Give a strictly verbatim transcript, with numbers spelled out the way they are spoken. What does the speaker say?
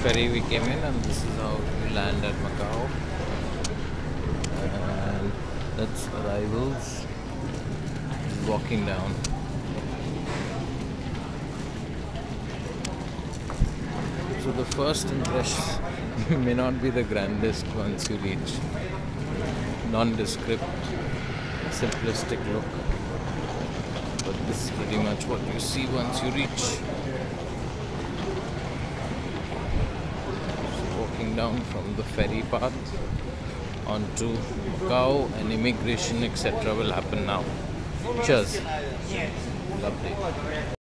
ferry we came in, and this is how we land at Macau. And that's arrivals. Walking down. So the first impression may not be the grandest once you reach. Nondescript, simplistic look. But this is pretty much what you see once you reach. So walking down from the ferry path onto Macau, and immigration et cetera will happen now. Cheers. Lovely.